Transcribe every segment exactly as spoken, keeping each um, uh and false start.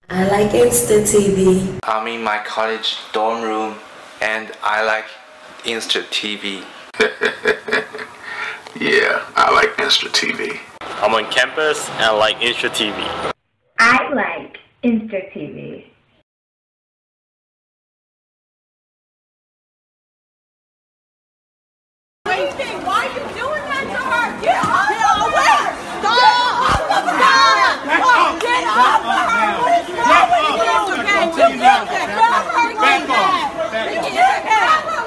I like Instra-T V. I'm in my college dorm room and I like Instra-T V. Yeah, I like Instra-T V. I'm on campus and I like Instra-T V. I like Instra-T V. Why are you doing that to her? Get off of her! Stop! Get off of her! Get off of her! What is wrong with you? It's okay. You did that. Grab her and get mad. Vicky, it's okay.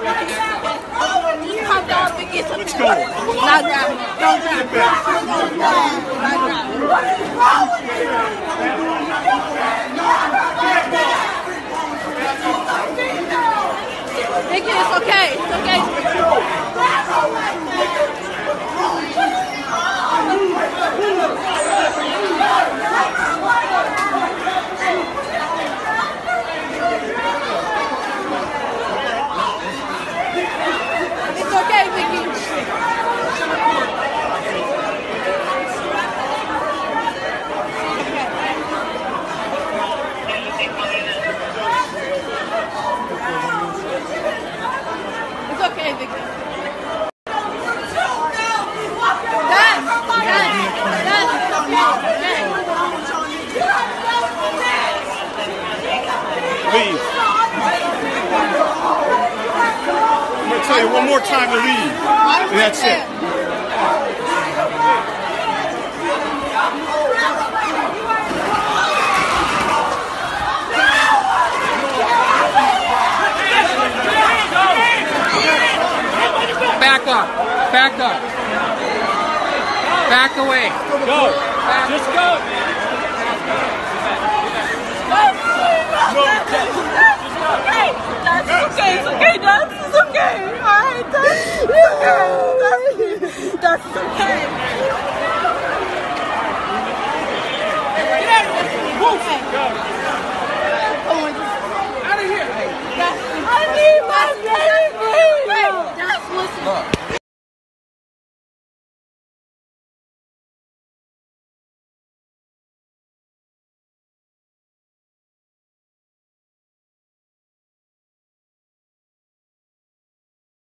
Come down, Vicky. It's okay. Let's go. Not grab her. Don't grab her. Not grab her. What is wrong with you? Vicky, it's okay. It's okay. It's okay, Vicky. It's okay, Vicky. Leave. I'm going to tell you one more time to leave. And that's it. Back up. Back up. Back away. Go. Back. Just go. Okay, that's okay, it's okay, that's it's okay. Alright, that's okay. That's, that's okay. Get out of this. Move.